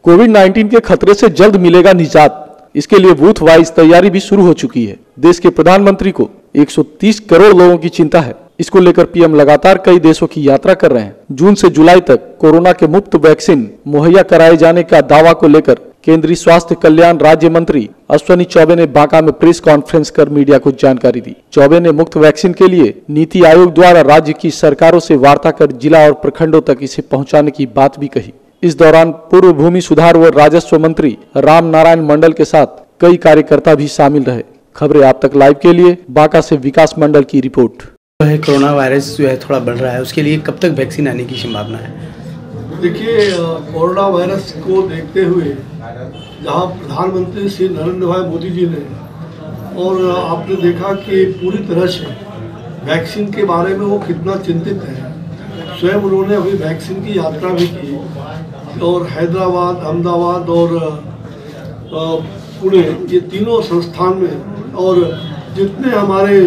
कोविड-19 के खतरे से जल्द मिलेगा निजात। इसके लिए बूथ वाइज तैयारी भी शुरू हो चुकी है। देश के प्रधानमंत्री को 130 करोड़ लोगों की चिंता है। इसको लेकर पीएम लगातार कई देशों की यात्रा कर रहे हैं। जून से जुलाई तक कोरोना के मुफ्त वैक्सीन मुहैया कराए जाने का दावा को लेकर केंद्रीय स्वास्थ्य कल्याण राज्य मंत्री अश्विनी चौबे ने बांका में प्रेस कॉन्फ्रेंस कर मीडिया को जानकारी दी। चौबे ने मुफ्त वैक्सीन के लिए नीति आयोग द्वारा राज्य की सरकारों से वार्ता कर जिला और प्रखंडों तक इसे पहुंचाने की बात भी कही। इस दौरान पूर्व भूमि सुधार व राजस्व मंत्री राम नारायण मंडल के साथ कई कार्यकर्ता भी शामिल रहे। खबरें आप तक लाइव के लिए बांका से विकास मंडल की रिपोर्ट। कोरोना वायरस जो है थोड़ा बढ़ रहा है, उसके लिए कब तक वैक्सीन आने की संभावना है? देखिए, कोरोना वायरस को देखते हुए जहां प्रधानमंत्री श्री नरेंद्र भाई मोदी जी ने और आपने देखा कि पूरी तरह से वैक्सीन के बारे में वो कितना चिंतित है। स्वयं उन्होंने अभी वैक्सीन की यात्रा भी की और हैदराबाद, अहमदाबाद और पुणे, ये तीनों संस्थान में और जितने हमारे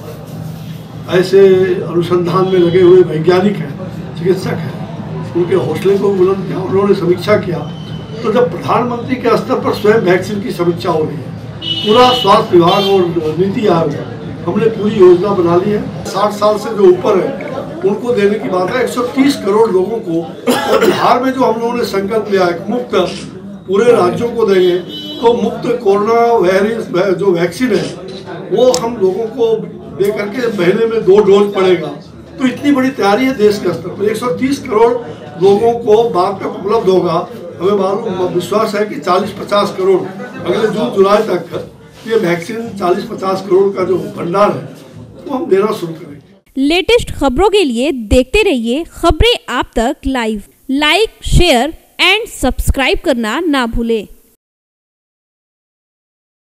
ऐसे अनुसंधान में लगे हुए वैज्ञानिक हैं, चिकित्सक हैं, उनके हौसले को बुलंद किया। उन्होंने समीक्षा किया। तो जब प्रधानमंत्री के स्तर पर स्वयं वैक्सीन की समीक्षा हो रही है, पूरा स्वास्थ्य विभाग और नीति आयोग हमने पूरी योजना बना ली है। 60 साल से जो ऊपर है उनको देने की बात है। 130 करोड़ लोगों को, और बिहार में जो हम लोगों ने संकल्प लिया है मुफ्त पूरे राज्यों को देंगे, तो मुफ्त कोरोना वायरस जो वैक्सीन है वो हम लोगों को दे करके महीने में 2 डोज पड़ेगा। तो इतनी बड़ी तैयारी है देश के स्तर पर। 130 करोड़ लोगों को बाद तक उपलब्ध होगा। हमें मालूम विश्वास है कि 40-50 करोड़ अगले जून जुलाई तक ये वैक्सीन 40-50 करोड़ का जो भंडार है वो हम देना शुरू करेंगे। लेटेस्ट खबरों के लिए देखते रहिए खबरें आप तक live. Like, share and subscribe करना ना भूलें।